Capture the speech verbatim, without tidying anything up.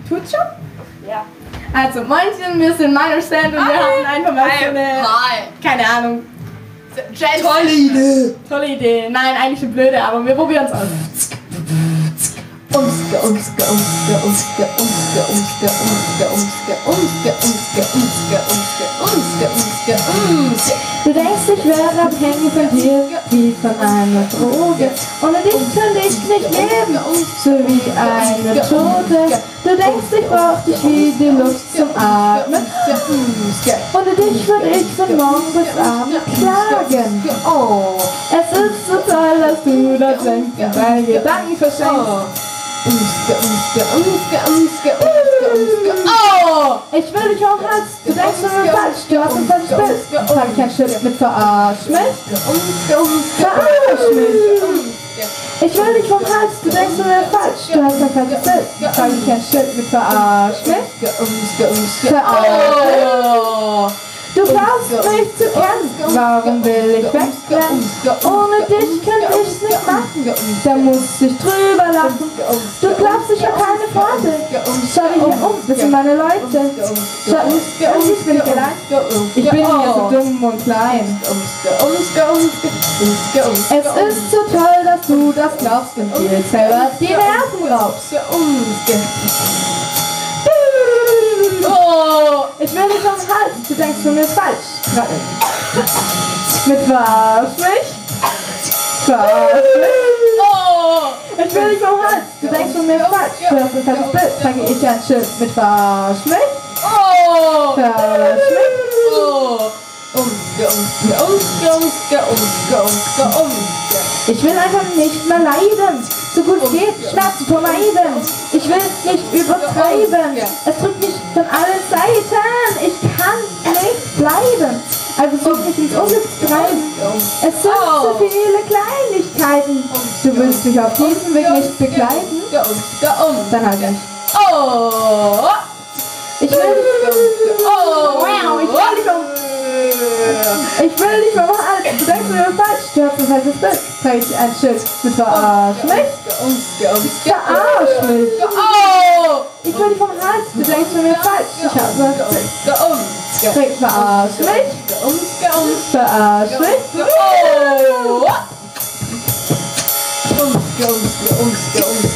Tut's schon? Ja. Also, Moinchen, wir sind Meinerstand und wir haben einfach mal so eine, Hi. keine Ahnung, Tolle Idee. tolle Idee. Nein, eigentlich eine blöde, aber wir probieren es aus. Umske, umske, umske, umske, umske, umske, umske, umske, umske, umske, umske, umske, umske, umske, umske. Du denkst, ich wäre abhängig von dir, wie von einer Droge. Ohne dich könnte ich nicht leben, so wie eine Tote. Du denkst, ich brauch dich wie die Luft zum Atmen. Ohne dich würde ich von morgen bis abend klagen. Oh. Es ist so toll, dass du das denkst und deine Gedanken verschenkst. Umske, umske, umske, umske, umske, umske. Oh! Ich will dich auch als du denkst mir falsch, du hast ein falsches Bild. Sag ich ein Schild mit verarsch mich? Umske, umske, Verarsch mich! umske. Ich will dich vom Hals, du denkst mir falsch, du hast ein falsches Bild. Sag ich ein Schild mit verarsch mich? Umske, umske, Verarsch mich! oh! Du glaubst mich zu kennen, warum will ich wegrennen? Ohne dich könnte ich's nicht machen, da muss ich drüber lachen. Du glaubst, ich hab keine Freunde, schau dich hier um, das sind meine Leute. Schau, und ich bin nicht allein, ich bin hier so dumm und klein. Es ist so toll, dass du das glaubst und dir selber die Nerven raubst. Oh! Ich will dich vom Hals, du denkst von mir falsch. Mit verarsch mich? Verarsch mich? Oh! Ich will dich vom Hals, du denkst von mir falsch. Du hast ein falsches Bild, zeige ich ein Schild. Mit verarsch mich? Oh! Verarsch mich? Oh! Umske, umske, umske, umske, umske, umske, umske. Ich will einfach nicht mehr leiden, so gut es geht, Schmerzen vermeiden. Ich will nicht übertreiben, es drückt mich von allen Seiten. Ich kann nicht bleiben, also such mich ins Unglück zu treiben. Es sind so viele Kleinigkeiten, du willst mich auf diesem Weg nicht begleiten, dann halt nicht. Oh! Ich will dich, Oh! wow, ich will dich um... Ich will dich vom Hals, du denkst mir falsch, du hast ein falsches Bild. Zeig ich ein Schild mit verarsch mich? Verarsch mich! Oh! Ich will dich vom Hals, du denkst mir falsch, ich hab ein falsches Bild. Zeig verarsch mich? Verarsch mich? Oh! Umske, umske, umske, umske.